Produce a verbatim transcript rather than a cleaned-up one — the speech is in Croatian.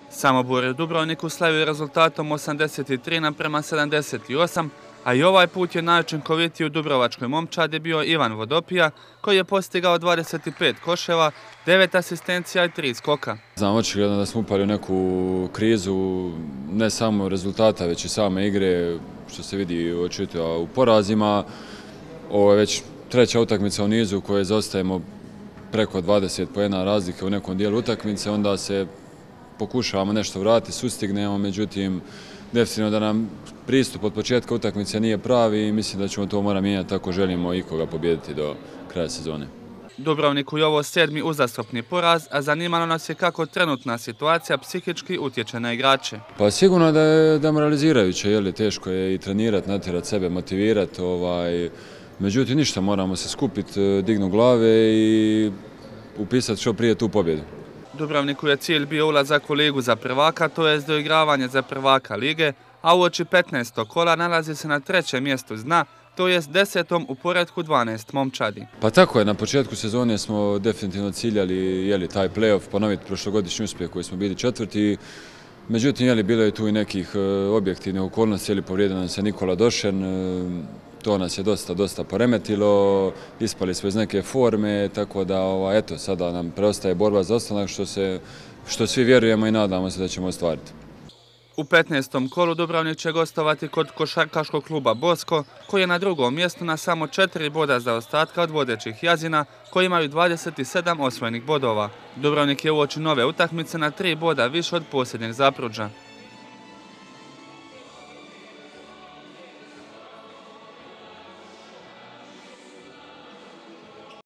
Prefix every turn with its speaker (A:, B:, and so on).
A: Samobor je u Dubrovniku slavio rezultatom osamdeset tri naprema sedamdeset osam, a i ovaj put je najučinkovitiji u dubrovačkoj momčadi bio Ivan Vodopija, koji je postigao dvadeset pet koševa, devet asistencija i tri skoka.
B: Znam očigledno da smo upali u neku krizu, ne samo rezultata, već i same igre, što se vidi očito u porazima. Ovo je već treća utakmica u nizu u kojoj zaostajemo preko dvadeset poena razlike u nekom dijelu utakmice, onda se pokušavamo nešto vratiti, sustignemo, međutim, definitivno da nam pristup od početka utakmice nije pravi i mislim da ćemo to morati mijenjati ako želimo ikoga pobijediti do kraja sezone.
A: Dubrovniku je ovo sedmi uzastopni poraz, a zanimalo nas je kako trenutna situacija psihički utječe na igrače.
B: Pa sigurno da je demoralizirajuće, je li teško je i trenirati, natjerati sebe, motivirati, ovaj, međutim ništa, moramo se skupiti, dignu glave i upisati što prije tu pobjedu.
A: Dubrovniku je cilj bio ulazak u ligu za prvaka, to jest doigravanje za prvaka lige, a uoči petnaestog kola nalazi se na trećem mjestu z dna, to jest desetom u poretku dvanaest momčadi.
B: Pa tako je, na početku sezone smo definitivno ciljali jeli, taj play-off, ponoviti prošlogodišnji uspjeh koji smo bili četvrti. Međutim, jeli, bilo je tu i nekih e, objektivnih okolnosti, jeli, povrijedio nam se Nikola Došen, e, to nas je dosta, dosta poremetilo, ispali smo iz neke forme, tako da, ova, eto, sada nam preostaje borba za ostanak, što, se, što svi vjerujemo i nadamo se da ćemo ostvariti.
A: U petnaestom kolu Dubrovnik će gostovati kod košarkaškog kluba Bosko, koji je na drugom mjestu na samo četiri boda zaostatka od vodećih Jazina, koji imaju dvadeset sedam osvojenih bodova. Dubrovnik je uoči nove utakmice na tri boda više od posljednjeg Zapruđa.